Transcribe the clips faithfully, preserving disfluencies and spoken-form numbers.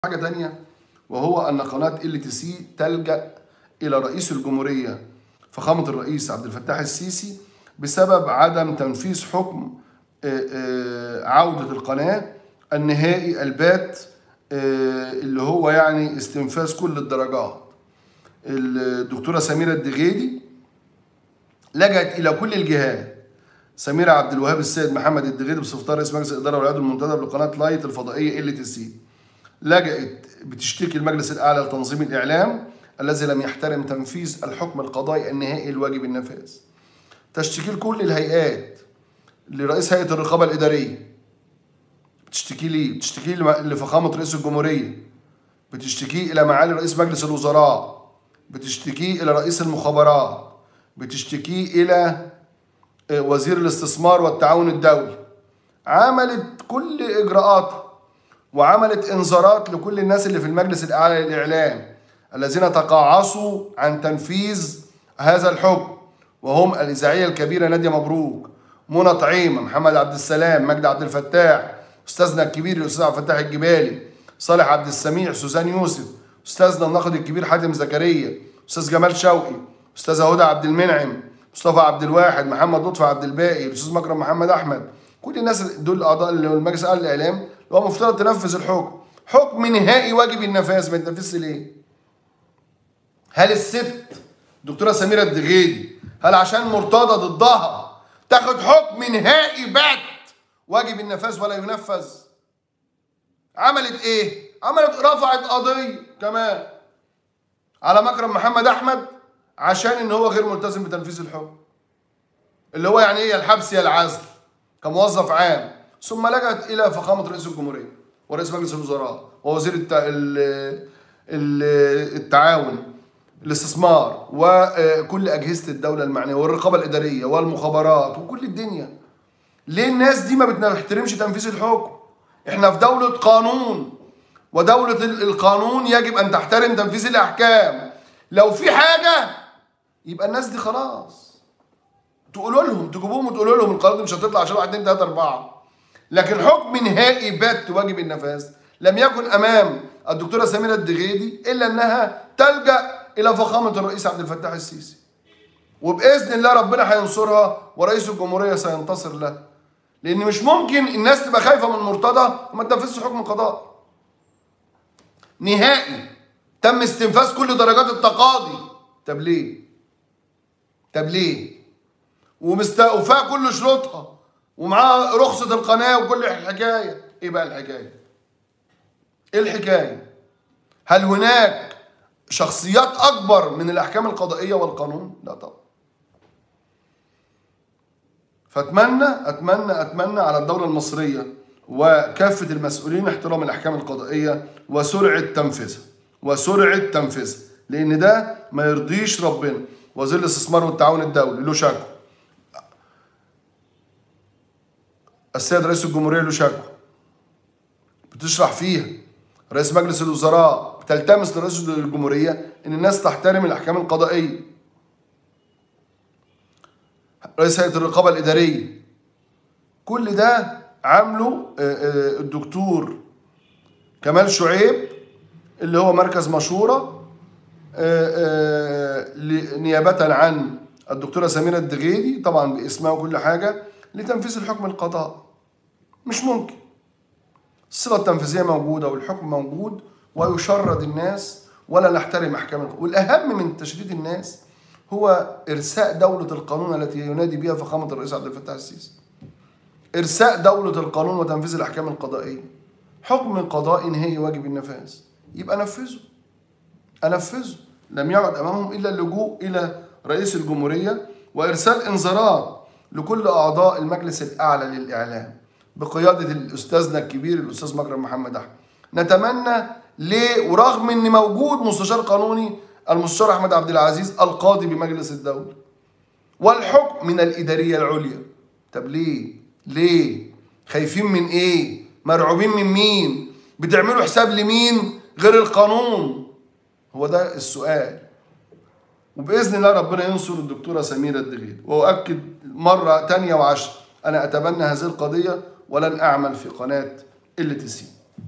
حاجة تانية، وهو أن قناة ال تي سي تلجأ إلى رئيس الجمهورية فخامة الرئيس عبد الفتاح السيسي بسبب عدم تنفيذ حكم عودة القناة النهائي البات اللي هو يعني استنفاذ كل الدرجات. الدكتورة سميرة الدغيدي لجأت إلى كل الجهات. سميرة عبد الوهاب السيد محمد الدغيدي بصفتها رئيس مجلس الإدارة والعضو المنتدب لقناة لايت الفضائية ال تي سي لجأت بتشتكي المجلس الأعلى لتنظيم الإعلام الذي لم يحترم تنفيذ الحكم القضائي النهائي الواجب النفاذ. تشتكي لكل الهيئات، لرئيس هيئة الرقابة الإدارية بتشتكي ليه، بتشتكي لفخامة رئيس الجمهورية، بتشتكي إلى معالي رئيس مجلس الوزراء، بتشتكي إلى رئيس المخابرات، بتشتكي إلى وزير الاستثمار والتعاون الدولي. عملت كل إجراءاتها وعملت انذارات لكل الناس اللي في المجلس الاعلى للاعلام الذين تقاعسوا عن تنفيذ هذا الحكم، وهم الاذاعيه الكبيره ناديه مبروك، منى طعيمه، محمد عبد السلام، مجدي عبد الفتاح، استاذنا الكبير الاستاذ عبد الفتاح الجبالي، صالح عبد السميع، سوزان يوسف، استاذنا الناقد الكبير حاتم زكريا، استاذ جمال شوقي، استاذه هدى عبد المنعم، مصطفى عبد الواحد، محمد لطفي عبد الباقي، الاستاذ مكرم محمد احمد. كل الناس دول اعضاء المجلس الاعلى للاعلام هو مفترض تنفذ الحكم، حكم نهائي واجب النفاذ، ما يتنفذش ليه؟ هل الست دكتوره سميره الدغيدي هل عشان مرتضى ضدها تاخد حكم نهائي بات واجب النفاذ ولا ينفذ؟ عملت ايه؟ عملت رفعت قضيه كمان على مكرم محمد احمد عشان ان هو غير ملتزم بتنفيذ الحكم، اللي هو يعني ايه؟ الحبس يا العزل كموظف عام. ثم لجأت إلى فخامة رئيس الجمهورية ورئيس مجلس الوزراء ووزير التعاون الاستثمار وكل أجهزة الدولة المعنية والرقابة الإدارية والمخابرات وكل الدنيا. ليه الناس دي ما بتحترمش تنفيذ الحكم؟ احنا في دولة قانون، ودولة القانون يجب أن تحترم تنفيذ الأحكام. لو في حاجة يبقى الناس دي خلاص تقولوا لهم، تجيبوهم وتقولوا لهم القرار دي مش هتطلع عشان واحد اتنين تلاته اربعه. لكن حكم نهائي بات واجب النفاذ لم يكن امام الدكتوره سميره الدغيدي الا انها تلجا الى فخامه الرئيس عبد الفتاح السيسي، وباذن الله ربنا هينصرها ورئيس الجمهوريه سينتصر له، لان مش ممكن الناس تبقى خايفه من مرتضى وما تنفذش حكم قضاء نهائي تم استنفاذ كل درجات التقاضي. طب ليه؟ طب ليه؟ ومستوفاه كل شروطها ومعاه رخصة القناة وكل الحكاية. ايه بقى الحكاية؟ ايه الحكاية؟ هل هناك شخصيات اكبر من الاحكام القضائية والقانون؟ لا طبعا. فاتمنى اتمنى اتمنى على الدولة المصرية وكافة المسؤولين احترام الاحكام القضائية وسرعة تنفيذها وسرعة تنفيذها، لان ده ما يرضيش ربنا. وزير الاستثمار والتعاون الدولي له شكوى، السيد رئيس الجمهورية له شكوى بتشرح فيها، رئيس مجلس الوزراء بتلتمس لرئيس الجمهورية إن الناس تحترم الأحكام القضائية، رئيس هيئة الرقابة الإدارية. كل ده عامله الدكتور كمال شعيب اللي هو مركز مشورة نيابة عن الدكتورة سميرة الدغيدي طبعا باسمها وكل حاجة لتنفيذ الحكم القضائي. مش ممكن. الصلة التنفيذية موجودة والحكم موجود ويشرد الناس ولا نحترم أحكام القانون. والأهم من تشريد الناس هو إرساء دولة القانون التي ينادي بها فخامة الرئيس عبد الفتاح السيسي. إرساء دولة القانون وتنفيذ الأحكام القضائية. حكم قضائي نهائي واجب النفاذ، يبقى نفذه. أنفذه. لم يعد أمامهم إلا اللجوء إلى رئيس الجمهورية وإرسال إنذارات لكل أعضاء المجلس الأعلى للإعلام بقيادة الأستاذنا الكبير الأستاذ مكرم محمد أحمد. نتمنى ليه، ورغم إن موجود مستشار قانوني المستشار أحمد عبد العزيز القاضي بمجلس الدولة والحكم من الإدارية العليا. طب ليه؟ ليه؟ خايفين من إيه؟ مرعوبين من مين؟ بتعملوا حساب لمين غير القانون؟ هو ده السؤال. وبإذن الله ربنا ينصر الدكتورة سميرة الدغيدي. وأؤكد مرة تانية وعشر أنا أتبنى هذه القضية ولن أعمل في قناة ال تي سي.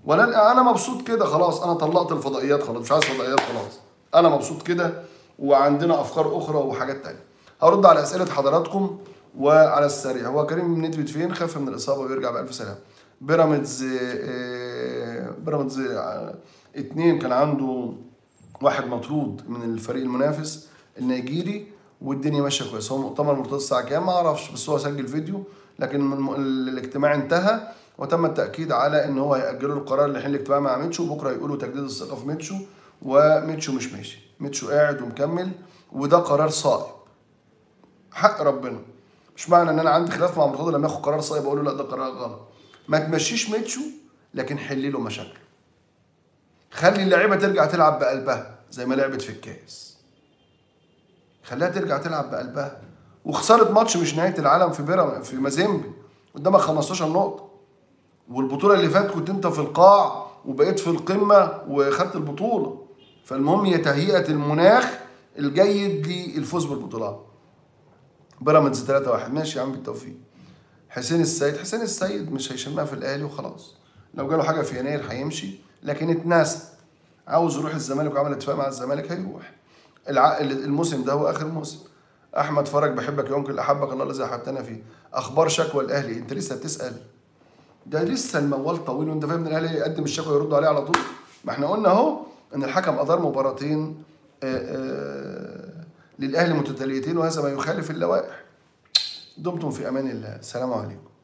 ولا انا مبسوط كده خلاص، انا طلقت الفضائيات خلاص، مش عايز فضائيات خلاص، انا مبسوط كده، وعندنا افكار اخرى وحاجات تانية. هرد على اسئله حضراتكم وعلى السريع. هو كريم ندفد فين؟ خف من الاصابه ويرجع بالف سلامه. بيراميدز بيراميدز اتنين كان عنده واحد مطرود من الفريق المنافس النيجيري، والدنيا ماشيه كويس. هو مؤتمر مرتضى الساعه كام ما اعرفش، بس هو سجل فيديو، لكن الاجتماع انتهى وتم التاكيد على ان هو هياجلوا القرار لحين الاجتماع مع ميتشو. بكره يقولوا تجديد الثقه في ميتشو، وميتشو مش ماشي، ميتشو قاعد ومكمل، وده قرار صائب حق ربنا. مش معنى ان انا عندي خلاف مع مرتضى لما ياخد قرار صائب اقول له لا ده قرار غلط. ما تمشيش ميتشو، لكن حل له مشاكله. خلي اللعيبه ترجع تلعب بقلبها زي ما لعبت في الكاس، خليها ترجع تلعب بقلبها. وخساره ماتش مش نهايه العالم في بيراميدز في مازيمبي قدامك خمستاشر نقطه، والبطوله اللي فاتت كنت انت في القاع وبقيت في القمه وخدت البطوله. فالمهم هي تهيئه المناخ الجيد للفوز بالبطولات. بيراميدز تلاتة واحد ماشي يا عم بالتوفيق. حسين السيد حسين السيد مش هيشمها في الاهلي وخلاص، لو جاله حاجه في يناير هيمشي، لكن اتناسى. عاوز يروح الزمالك وعمل اتفاق مع الزمالك هيروح. الموسم ده هو اخر موسم. احمد فرج بحبك يا انكل احبك الله الذي احببتنا فيه. اخبار شكوى الاهلي، انت لسه بتسال؟ ده لسه الموال طويل، وانت فاهم ان الاهلي يقدم الشكوى يردوا عليه على طول. ما احنا قلنا اهو ان الحكم ادار مباراتين آآ آآ للاهلي متتاليتين، وهذا ما يخالف اللوائح. دمتم في امان الله، السلام عليكم.